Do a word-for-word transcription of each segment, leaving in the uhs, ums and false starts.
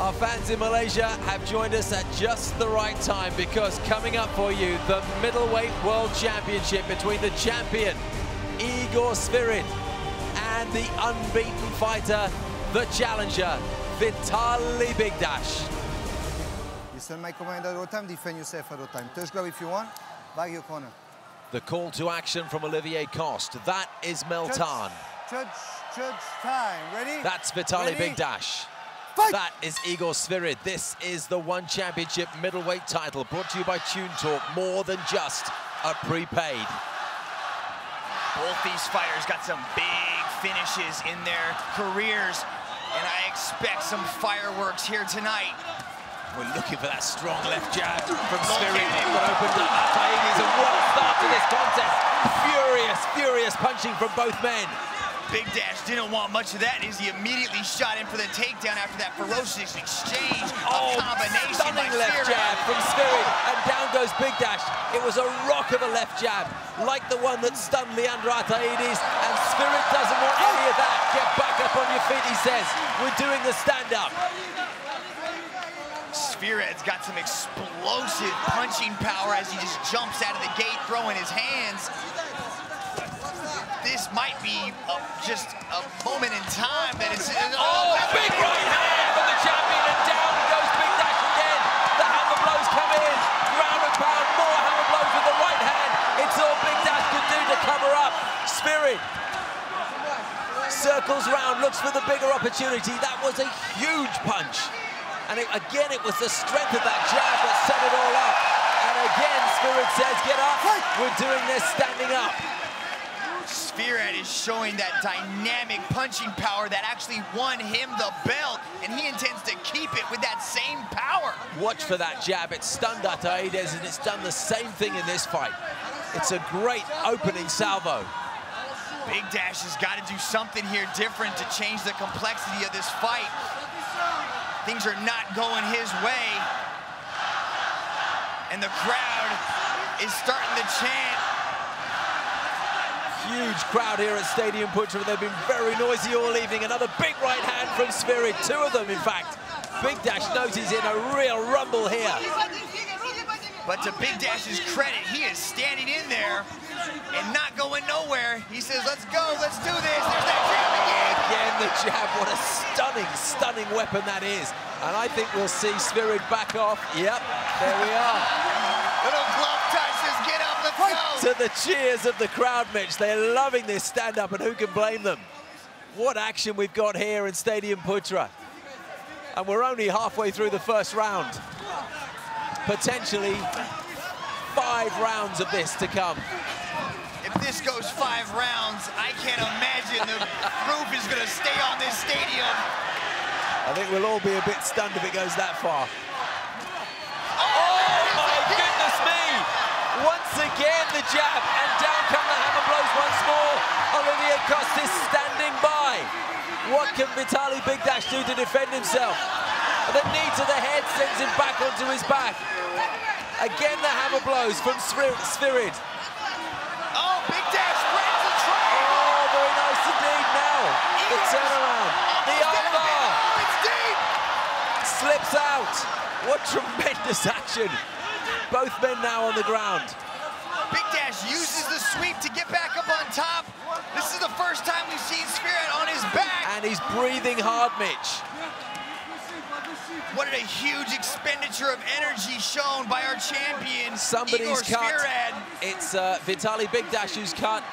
Our fans in Malaysia have joined us at just the right time, because coming up for you, the Middleweight World Championship between the champion, Igor Svirid, and the unbeaten fighter, the challenger, Vitaly Bigdash. Listen my command at all time, defend yourself at all time. Touch glove if you want, back your corner. The call to action from Olivier Coste. That is Meltan. Judge, judge, time. Ready? That's Vitaly Ready? Bigdash. Fight! That is Igor Svirid. This is the One Championship middleweight title, brought to you by Tune Talk, more than just a prepaid. Both these fighters got some big finishes in their careers, and I expect some fireworks here tonight. We're looking for that strong left jab from Svirid. It would open up Ataides, and what a start to this contest. Furious, furious punching from both men. Bigdash didn't want much of that as he immediately shot in for the takedown after that ferocious exchange. Oh, a combination stunning by left Svirid. jab from Svirid, and down goes Bigdash. It was a rock of a left jab, like the one that stunned Leandro Ataides, and Svirid doesn't want any of that. Get back up on your feet, he says. We're doing the stand-up. Svirid's got some explosive punching power as he just jumps out of the gate, throwing his hands. This might be a, just a moment in time that it's... Oh, big right hand for the champion, and down goes Bigdash again. The hammer blows come in. Ground and pound, more hammer blows with the right hand. It's all Bigdash could do to cover up. Svirid circles round, looks for the bigger opportunity. That was a huge punch. And it, again, it was the strength of that jab that set it all up. And again, Svirid says, get up. We're doing this standing up. Svirid is showing that dynamic punching power that actually won him the belt, and he intends to keep it with that same power. Watch for that jab. It stunned Ataides, and it's done the same thing in this fight. It's a great opening salvo. Bigdash has got to do something here different to change the complexity of this fight. Things are not going his way, and the crowd is starting to chant. Huge crowd here at Stadium Putra. They've been very noisy all evening. Another big right hand from Svirid, two of them in fact. Bigdash knows he's in a real rumble here. But to Bigdash's credit, he is standing in there and not going nowhere. He says, let's go, let's do this. There's that jab again. Again, the jab. What a stunning, stunning weapon that is. And I think we'll see Svirid back off. Yep, there we are. Little glove touch says, get up, let's go. To the cheers of the crowd, Mitch. They're loving this stand-up, and who can blame them? What action we've got here in Stadium Putra. And we're only halfway through the first round. Potentially five rounds of this to come. If this goes five rounds, I can't imagine the roof is going to stay on this stadium. I think we'll all be a bit stunned if it goes that far. Oh, oh my goodness me! Once again the jab, and down come the hammer blows once more. Olivier Coste is standing by. What can Vitaly Bigdash do to defend himself? The knee to the head sends him back onto his back. Again the hammer blows from Svirid. Oh, Bigdash breaks the triangle. Oh, very nice indeed now. The turnaround. The armbar. Oh, it's deep. Slips out. What tremendous action. Both men now on the ground. Bigdash uses the sweep to get back up on top. This is the first time we've seen Svirid on his back. And he's breathing hard, Mitch. What a huge expenditure of energy shown by our champion, Somebody's Igor cut. Svirid. It's uh, Vitaly Bigdash who's cut.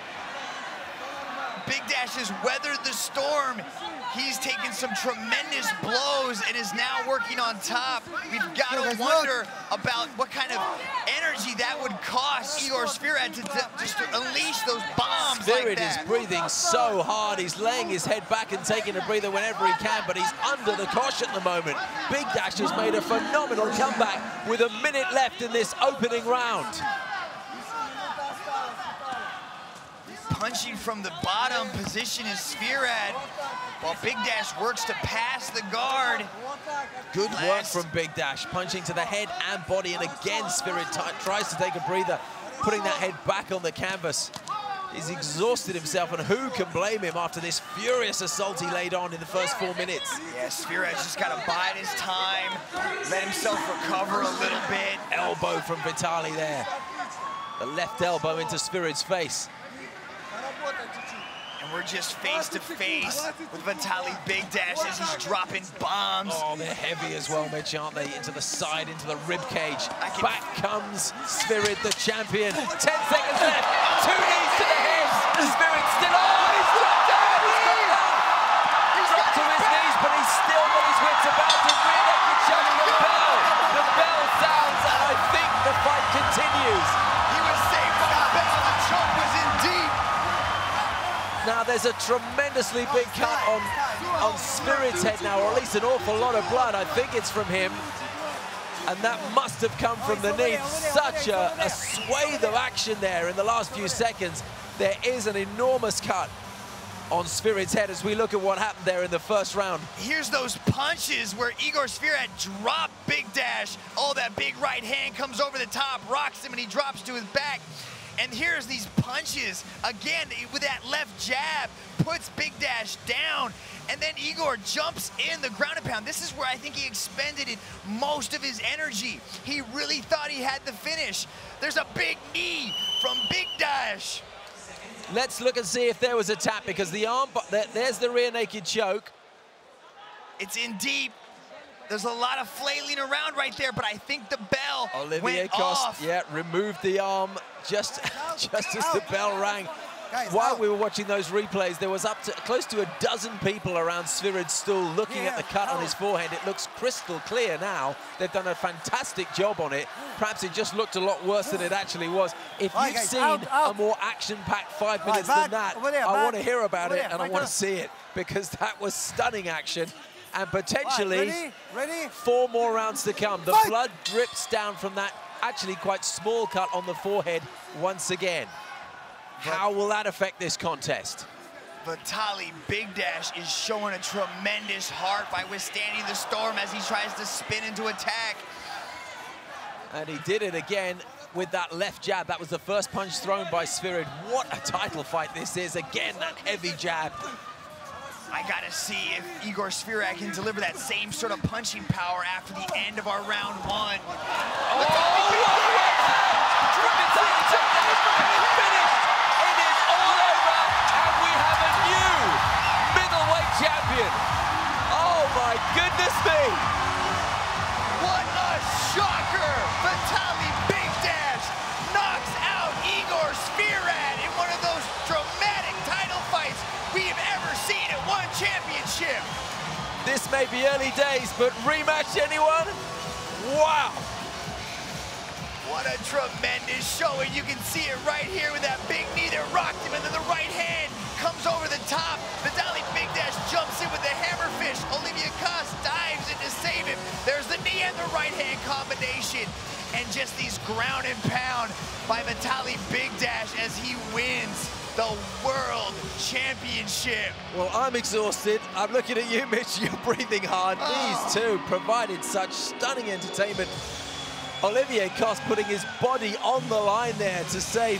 Bigdash has weathered the storm. He's taken some tremendous blows and is now working on top. We've got to wonder about what kind of energy that would cost Igor Svirid to, to just to unleash those bombs Svirid like that. is breathing so hard. He's laying his head back and taking a breather whenever he can, but he's under the cosh at the moment. Bigdash has made a phenomenal comeback with a minute left in this opening round. Punching from the bottom position is Svirid, while Bigdash works to pass the guard. Good work from Bigdash, punching to the head and body, and again Svirid tries to take a breather, putting that head back on the canvas. He's exhausted himself, and who can blame him after this furious assault he laid on in the first four minutes? Yeah, Svirid's just got to bide his time, let himself recover a little bit. Elbow from Vitaly there. The left elbow into Svirid's face. And we're just face to face with Vitaly Bigdash as he's dropping bombs. Oh, they're heavy as well, Mitch, aren't they? Into the side, into the rib cage. Back comes Svirid, the champion. Ten seconds left. Two knees to the head. Svirid still on. He's dropped down. He's got down. He's got to his knees, but he's still got his wits about him. Rear naked choke. The bell. The bell sounds, and I think the fight continues. He was safe from the bell. The choke was in deep. Now there's a tremendously big cut on, on Svirid's head now, or at least an awful lot of blood. I think it's from him. And that must have come from the knee. Such a, a swathe of action there in the last few seconds. There is an enormous cut on Svirid's head as we look at what happened there in the first round. Here's those punches where Igor Svirid dropped Bigdash. Oh, that big right hand comes over the top, rocks him, and he drops to his back. And here's these punches, again, with that left jab, puts Bigdash down, and then Igor jumps in the ground and pound. This is where I think he expended it, most of his energy. He really thought he had the finish. There's a big knee from Bigdash. Let's look and see if there was a tap, because the arm, there, there's the rear naked choke. It's in deep. There's a lot of flailing around right there, but I think the bell Olivier went Coste, off. yeah, removed the arm just, just as the bell rang. Guys, While out. we were watching those replays, there was up to close to a dozen people around Svirid's stool looking Yeah, at the cut out. on his forehead. It looks crystal clear now. They've done a fantastic job on it. Perhaps it just looked a lot worse than it actually was. If All right, you've guys, seen out, out. a more action-packed five All right, minutes back, than that, over there, I back. want to hear about Over it there, and I right want now. to see it, because that was stunning action. And potentially Ready? Ready? four more rounds to come. The Fight. blood drips down from that actually quite small cut on the forehead once again. How will that affect this contest? Vitaly Bigdash is showing a tremendous heart by withstanding the storm as he tries to spin into attack. And he did it again with that left jab. That was the first punch thrown by Svirid. What a title fight this is. Again, that heavy jab. I gotta see if Igor Svirid can deliver that same sort of punching power after the end of our round one. Oh, finished. It is all over, and we have a new middleweight champion. Oh my goodness me! What a shocker! Vitaly Bigdash knocks out Igor Svirid in one of those dramatic title fights we've ever seen at one championship. This may be early days, but rematch anyone? Wow! What a tremendous showing. You can see it right here with that big knee that rocked him, and then the right hand comes over the top. Vitaly Bigdash jumps in with the hammerfish. Olivier Coste dives in to save him. There's the knee and the right hand combination. And just these ground and pound by Vitaly Bigdash as he wins the World Championship. Well, I'm exhausted. I'm looking at you, Mitch. You're breathing hard. Oh. These two provided such stunning entertainment. Olivier Coste putting his body on the line there to save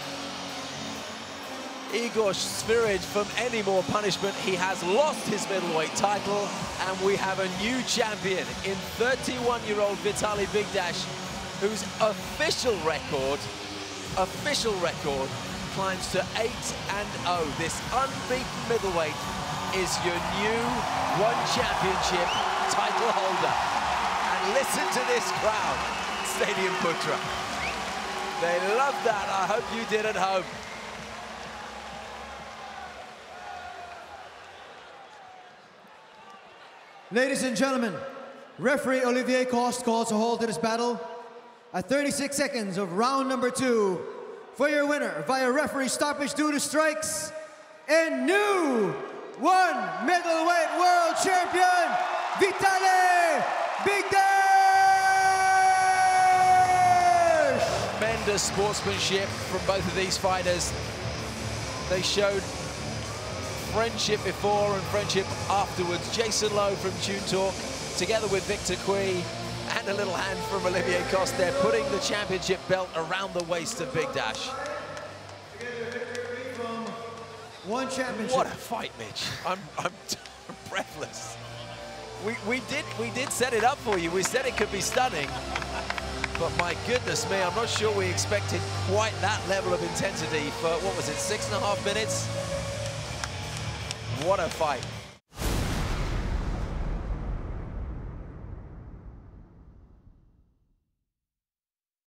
Igor Svirid from any more punishment. He has lost his middleweight title, and we have a new champion in thirty-one-year-old Vitaly Bigdash, whose official record, official record, climbs to eight and oh. This unbeaten middleweight is your new one championship title holder. And listen to this crowd, Stadium Putra. They love that. I hope you did at home. Ladies and gentlemen, referee Olivier Coste calls a halt to this battle at thirty-six seconds of round number two. For your winner, via referee stoppage due to strikes, and new one middleweight world champion, Vitaly Bigdash! Tremendous sportsmanship from both of these fighters. They showed friendship before and friendship afterwards. Jason Lowe from Tune Talk, together with Victor Cui, and a little hand from Olivier Coste there, putting the championship belt around the waist of Bigdash. one championship. What a fight, Mitch. I'm, I'm breathless. We, we, did, we did set it up for you. We said it could be stunning. But my goodness me, I'm not sure we expected quite that level of intensity for, what was it, six and a half minutes? What a fight.